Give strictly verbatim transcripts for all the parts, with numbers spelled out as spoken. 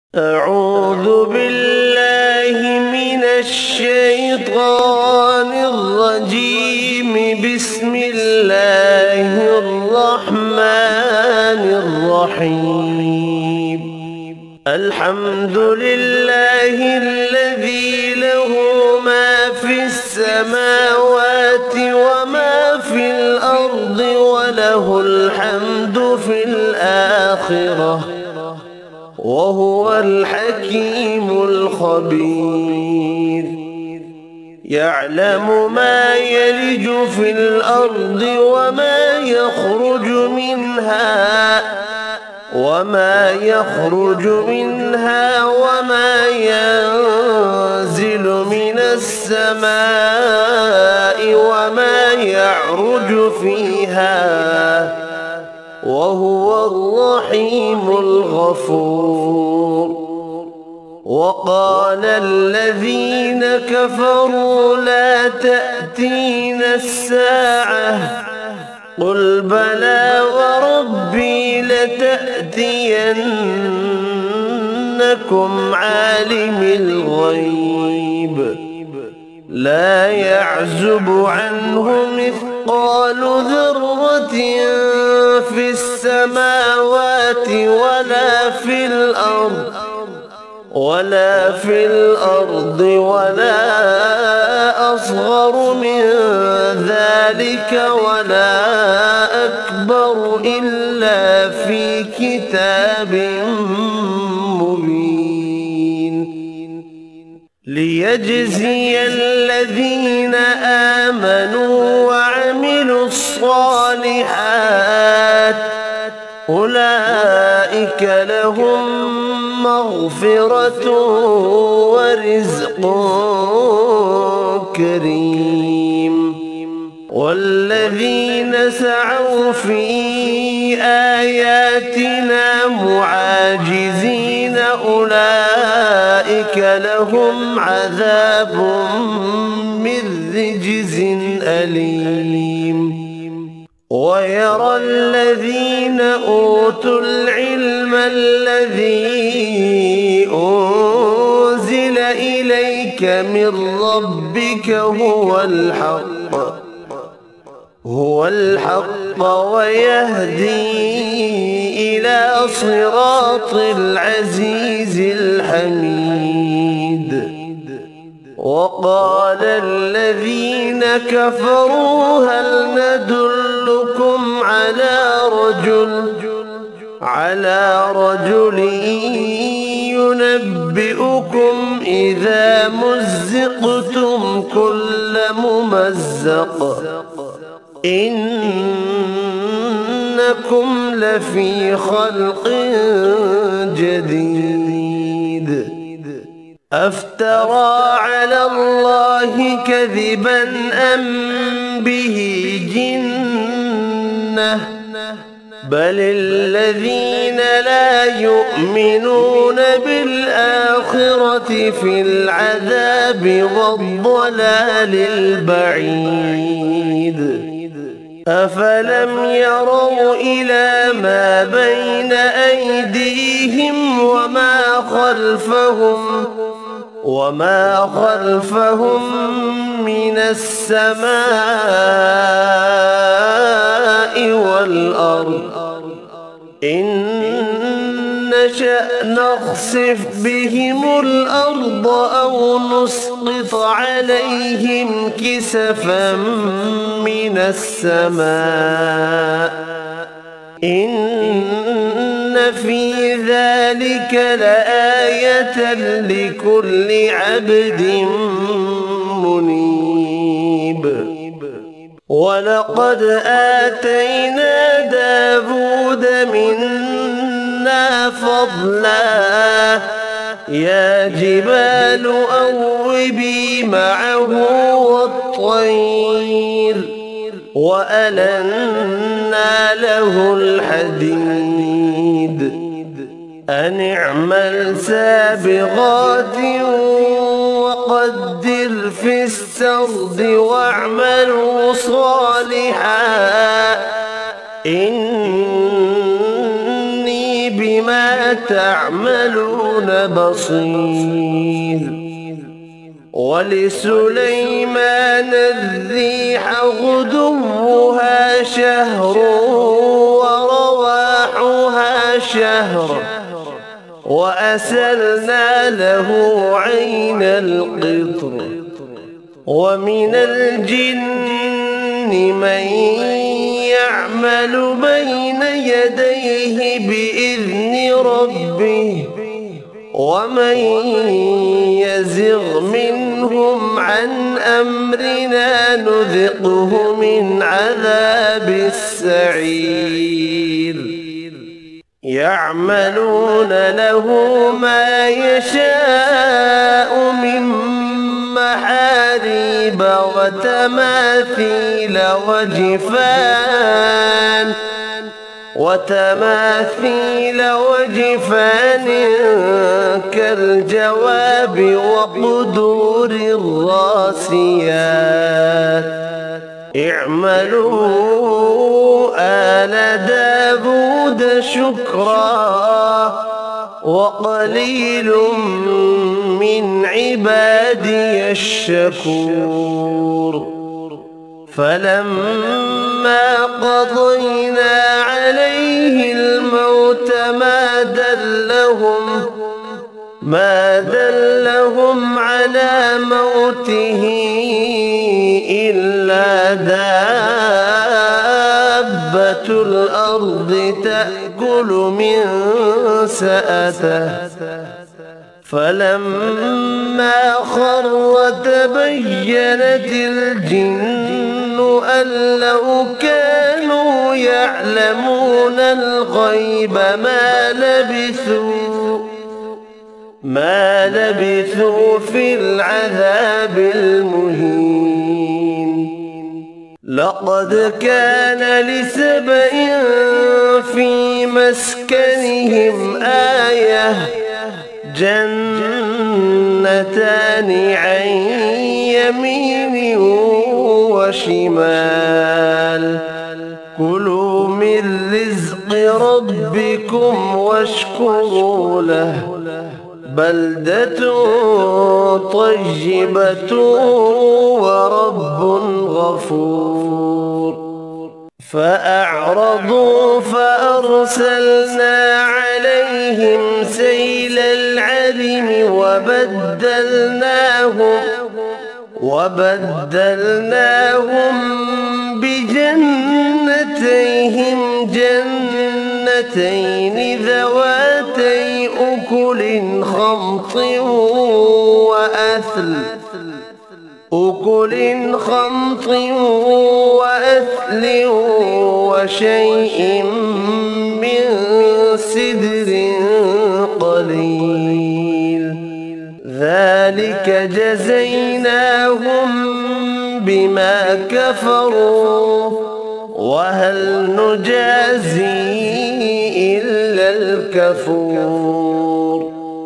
أعوذ بالله من الشيطان الرجيم. بسم الله الرحمن الرحيم. الحمد لله الذي له ما في السماوات وما في الأرض وله الحمد في الآخرة وهو الحكيم الخبير. يعلم ما يلج في الأرض وما يخرج منها وما يخرج منها وما ينزل من السماء وما يعرج فيها وهو الرحيم الغفور. وقال الذين كفروا لا تأتينا الساعة قل بلى وربي لتأتينكم عالم الغيب لا يعزب عنه مثقال ذرة في السماوات ولا في الأرض ولا في الأرض ولا أصغر من ذلك ولا أكبر إلا في كتاب مبين. ليجزي الذين آمنوا وعملوا الصالحات أولئك لهم مغفرة ورزق كريم. والذين سعوا في آياتنا معاجزين أولئك لهم عذاب من رجز أليم. ويرى الذين أوتوا العلم الذي أنزل إليك من ربك هو الحق هو الحق ويهدي إلى صراط العزيز الحميد. وقال الذين كفروا هل ندلكم على رجل على رجل ينبئكم إذا مزقتم كل ممزق إنكم لفي خلق جديد. أفترى على الله كذبا أم به جنة بل الذين لا يؤمنون بالآخرة في العذاب والضلال البعيد. أفلم يروا إلى ما بين أيديهم وما خلفهم وما خلفهم من السماء والأرض إن نشأ نخسف بهم الأرض أو نسقط عليهم كسفا من السماء إن في ذلك لآية لكل عبد منيب. ولقد آتينا داود منا فضلا يا جبال أوبي معه والطير وألنا له الحديد أن اعمل سابغات وقدر في السرد واعملوا صالحا إني بما بما تعملون بصير. ولسليمان الريح غدوها شهر ورواحها شهر وأسلنا له عين القطر. ومن الجن من يعمل بين يديه بإذن ربه ومن يزغ منهم عن أمرنا نذقه من عذاب السعير. يعملون له ما يشاء من محاريب وتماثيل وجفان وتماثيل وجفان كالجواب وقدور الراسيات. اعملوا آل داود شكرا وقليل من عبادي الشكور. فلما قضينا عليه الموت ما دلهم ما دلهم على موته إلا دابة الأرض تأكل من سأته. فلما خر تبينت الجن أن لو كانوا يعلمون الغيب ما لبثوا ما لبثوا في العذاب المهين. لقد كان لسبإ في مسكنهم آية جنتان عن يمين وشمال كلوا من رزق ربكم واشكروا له بلدة طيبة ورب غفور. فأعرضوا فأرسلنا عليهم سيل العرم وبدلناهم وبدلناهم بجنتيهم جنتين ذواتي أكل خمط وأثل أكل خمط وأثل وشيء من سدر قليل. ذلك جزيناهم بما كفروا وهل نجازي إلا الكفور.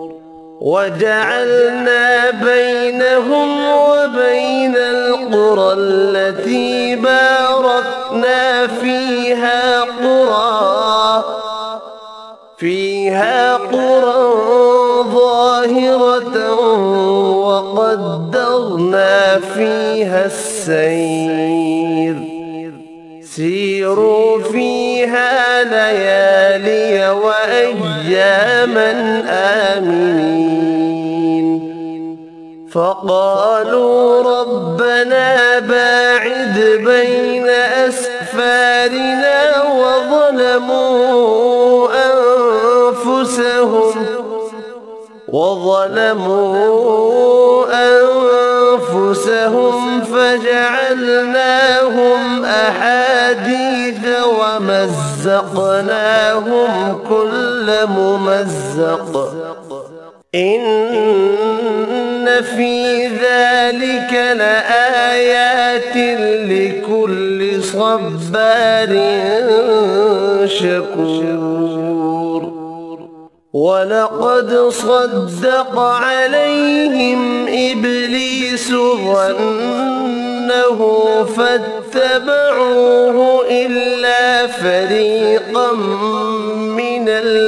وجعلنا بينهم وبين القرى التي باركنا فيها قرى فيها قرى ظاهرة وقدرنا فيها السير. سيروا فيها ليالي وأياما آمنين. فقالوا ربنا باعد بين أسفارنا وظلموا أنفسهم وظلموا أنفسهم فجعلناهم أحاديث ومزقناهم كل ممزق. إن في ذلك لآيات لكل صبار شكور. ولقد صدق عليهم إبليس ظنه فاتبعوه إلا فريقا من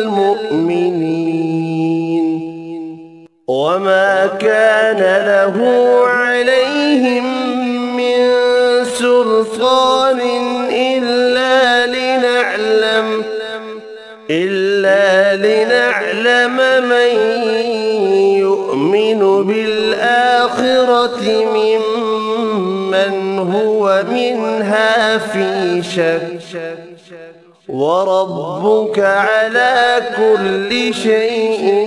المؤمنين وما كان له عليهم من سلطان إلا لنعلم إلا لنعلم من يؤمن بالآخرة ممن هو منها في شك وربك على كل شيء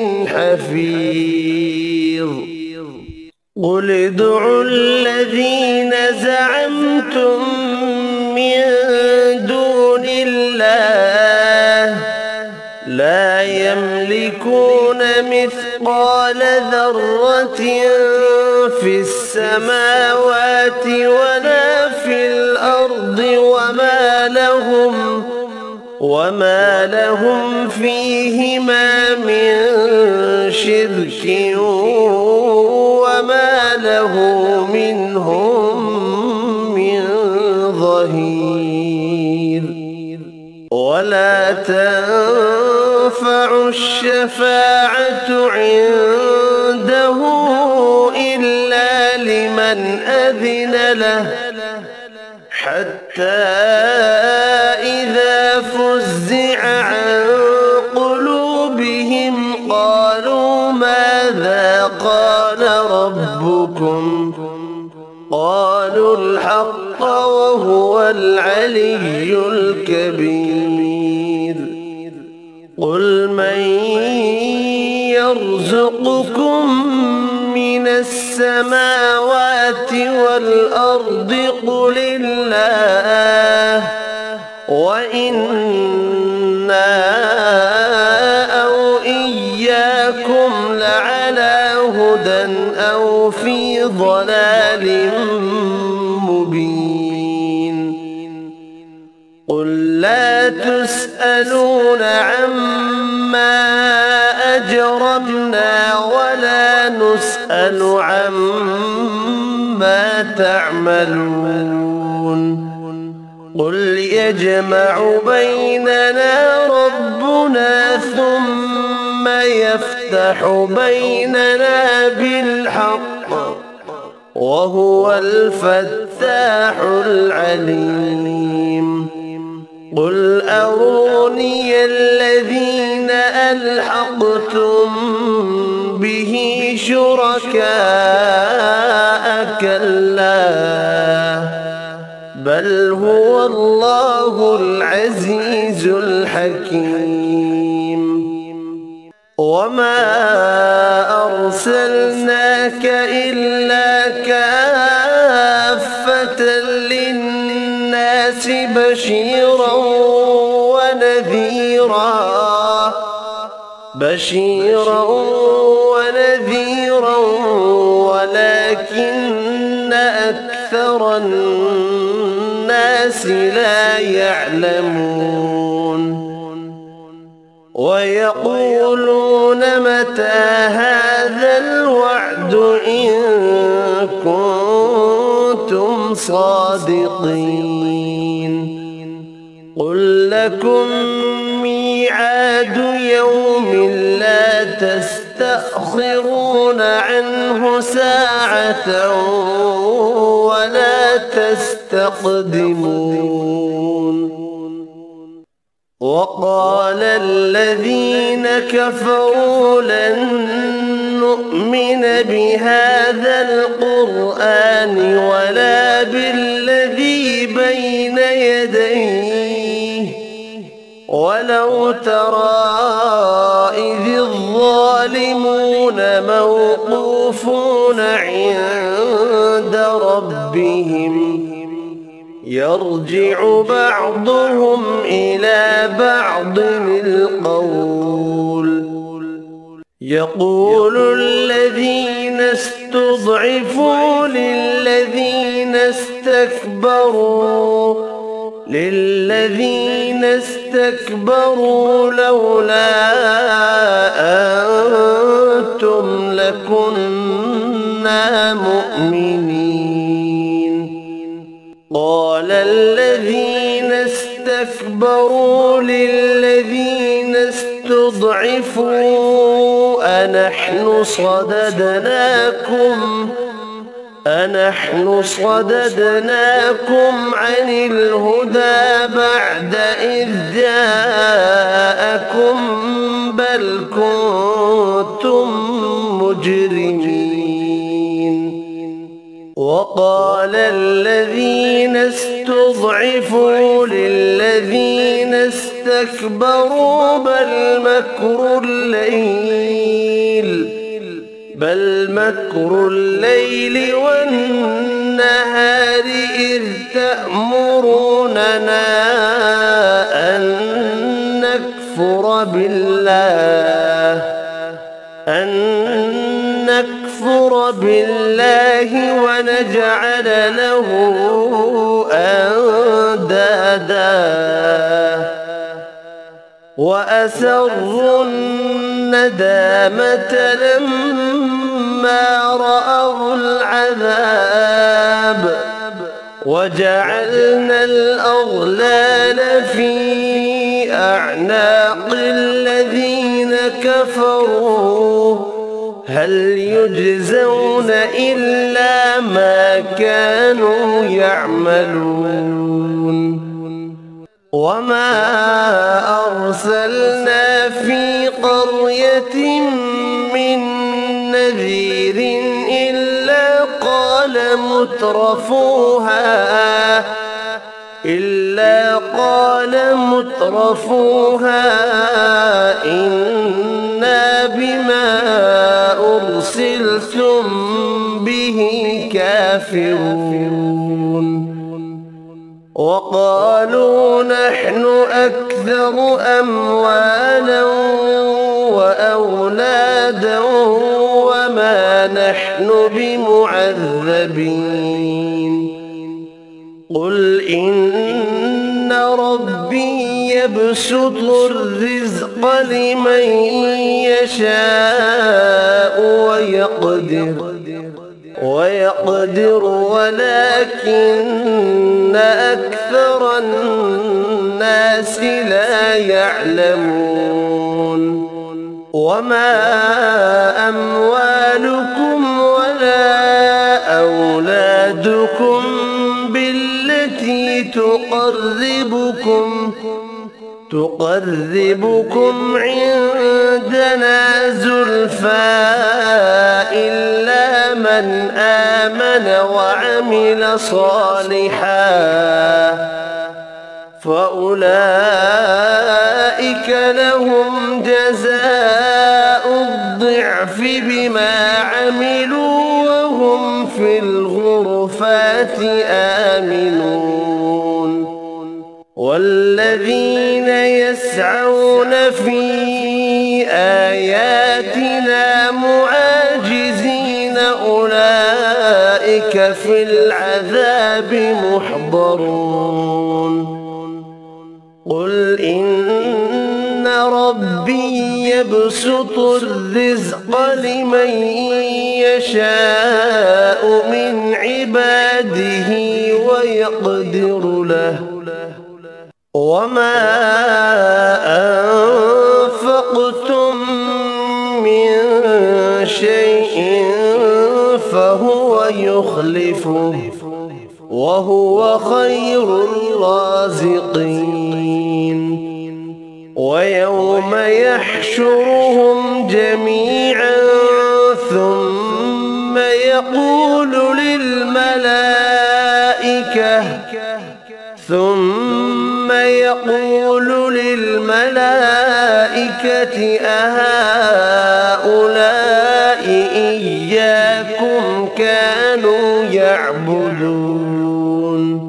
حفيظ قل ادعوا الذين زعمتم من دون الله لا يملكون مثقال ذرة في السماوات ولا في الأرض وما لهم وما لهم فيهما من شرك وما له منهم من ظهير ولا تنفع الشفاعة عنده إلا لمن أذن له حتى إذا فزع عن قلوبهم قالوا ماذا قال ربكم قالوا الحق وهو العلي الكبير قل من يرزقكم من السماوات والأرض قل الله وإنا أو إياكم لعلى هدى أو في ضلال مبين قل لا تسألون عما أجرمنا ولا نسأل عما تعملون قل يجمع بيننا ربنا ثم يفتح بيننا بالحق وهو الفتاح العليم قل أروني الذين ألحقتم به شركاء كلا بل هو الله العزيز الحكيم وما أرسلناك إلا كافة للناس بشيرا ونذيرا بشيرا ونذيرا ولكن أكثر الناس لا يعلمون ويقولون متى هذا الوعد إن كنتم صادقين قل لكم ميعاد يوم لا تستأخرون عنه ساعة ولا تستقدمون وقال الذين كفروا لن نؤمن بهذا القرآن ولا بالذي بين يديه ولو ترى إذ الظالمون موقوفون عند ربهم يرجع بعضهم إلى بعض القول يقول الذين استضعفوا للذين استكبروا للذين استكبروا لولا أنتم لكنا مؤمنين الذين استكبروا للذين استضعفوا أنحن صددناكم أنحن صددناكم عن الهدى بعد إذ جاءكم بل كنتم مجرمين. وقال الذين استضعفوا للذين استكبروا بل مكر الليل بل مكر الليل والنهار إذ تأمروننا أن نكفر بالله أن نكفر بالله ونجعل له أندادا وأسروا الندامة لما رأوا العذاب وجعلنا الأغلال في أعناق الذين كفروا هل يجزون إلا ما كانوا يعملون. وما أرسلنا في قرية من نذير إلا قال مترفوها إلا قال مترفوها إنا بما أرسلتم به كافرون. وقالوا نحن أكثر أموالا وأولادا وما نحن بمعذبين. قل إن ربي يبسط الرزق لمن يشاء ويقدر ويقدر ولكن أكثر الناس لا يعلمون. وما أموالكم ولا أولادكم بالتي تقربكم تقربكم عندنا زلفى إلا من آمن وعمل صالحا فأولئك لهم جزاء الضعف بما عملوا وهم في الغرفات آمنون. والذين يسعون في آياتنا معاجزين أولئك في العذاب محضرون. قل إن ربي يبسط الرزق لمن يشاء من عباده ويقدر له وما أنفقتم من شيء فهو يخلفه وهو خير الرازقين. ويوم يحشرهم جميعا ثم يقول للملائكة ثم يقول للملائكة أهؤلاء إياكم كانوا يعبدون؟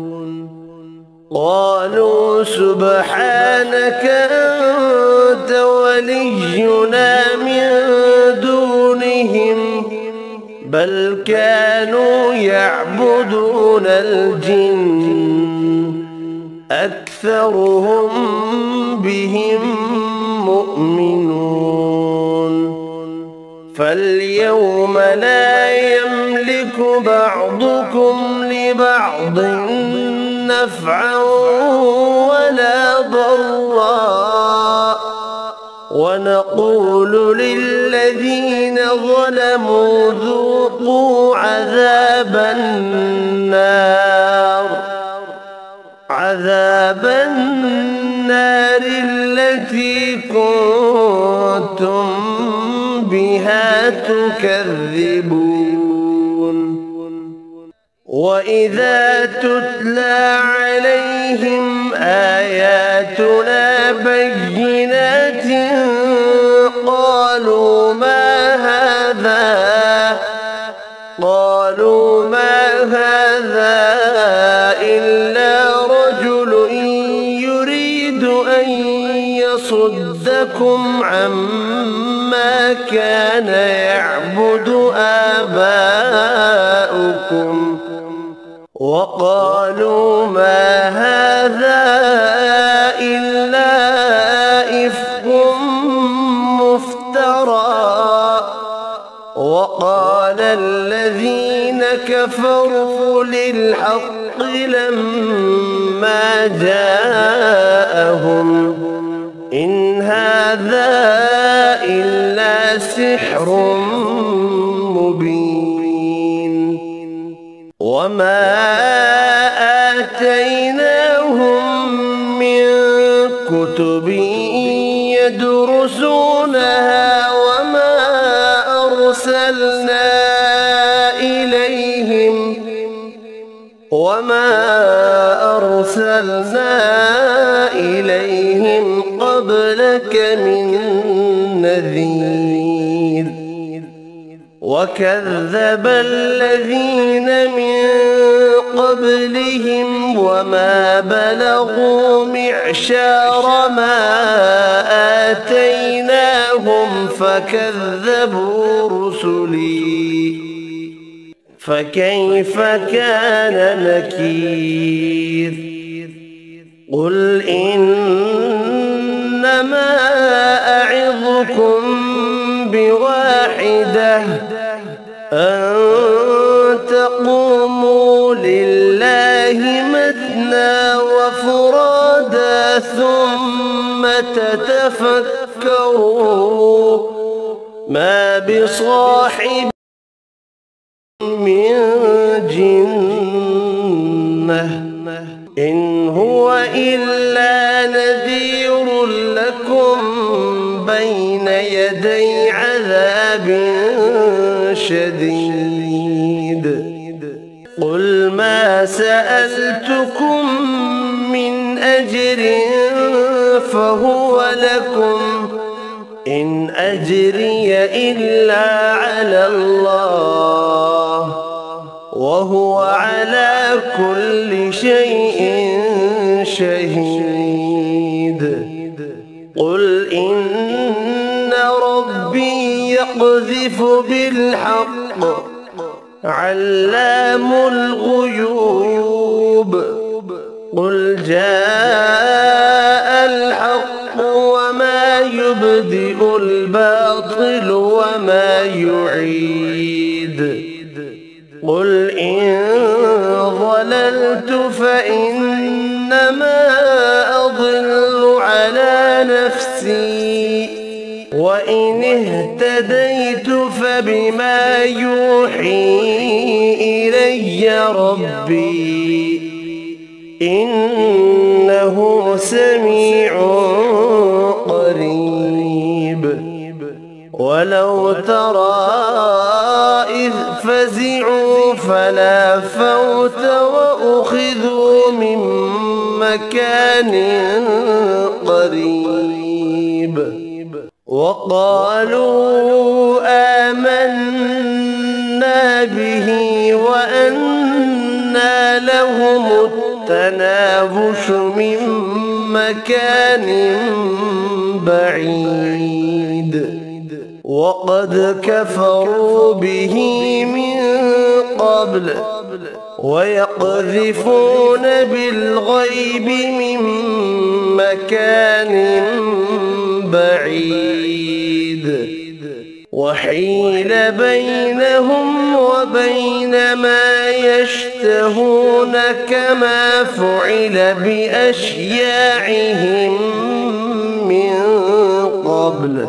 قالوا سبحانك أنت ولينا من دونهم بل كانوا يعبدون الجن أكثرهم بهم مؤمنون. فاليوم لا يملك بعضكم لبعض نفعا ولا ضرا ونقول للذين ظلموا ذوقوا عذاب النار عذاب النار التي كنتم بها تكذبون. وإذا تتلى عليهم آياتنا بينات قالوا ما هذا قالوا ما هذا إلا رجل يريد أن يصدكم عما كان يعبد آباؤكم وقالوا ما هذا إلا إفك مفترى. وقال الذين كفروا للحق لما جاءهم إن هذا إلا سحر مبين. وما آتيناهم من كتب يدرسونها وما أرسلنا إليهم وما أرسلنا إليهم قبلك من نذير. وكذب الذين من قبلهم وما بلغوا معشار ما آتيناهم فكذبوا رسلي فكيف كان نكير. قل إنما أعظكم بواحدة أن تقوموا لله مثنى وفرادا ثم تتفكروا ما بصاحب من جنة إن هو إلا نذير لكم بين يدي عذاب شديد. قل ما سألتكم من أجر فهو لكم إن أجري إلا على الله وهو على كل شيء شهيد. قل إن ربي يقذف بالحق علام الغيوب. قل جاء الحق وما يبدئ الباطل وما يعيد. قل إن ضللت فإنما أضل على نفسي وإن اهتديت فبما يوحي إلي ربي إنه سميع قريب. ولو ترى إذ فزعوا فلا فوت وأخذوا من مكان قريب وقالوا آمنا به وأنى لهم التناوش من مكان بعيد وقد كفروا به من قبل ويقذفون بالغيب من مكان بعيد وحيل بينهم وبين ما يشتهون كما فعل بأشياعهم من قبل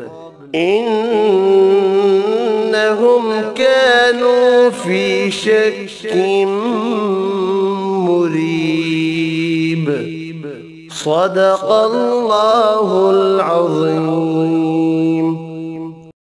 إنهم كانوا في شك مريب. صدق الله العظيم.